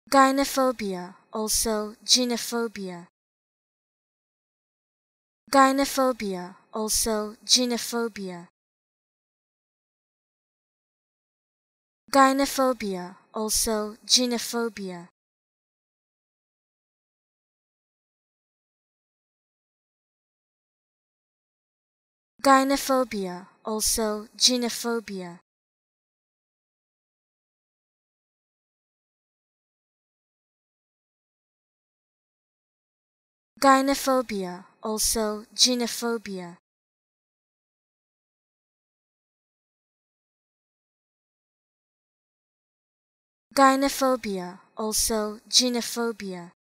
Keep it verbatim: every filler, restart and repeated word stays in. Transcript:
Gynophobia, also genophobia. Gynophobia, also genophobia. Gynophobia, also genophobia. Gynophobia, also genophobia. Gynophobia, also genophobia. Gynophobia, also genophobia.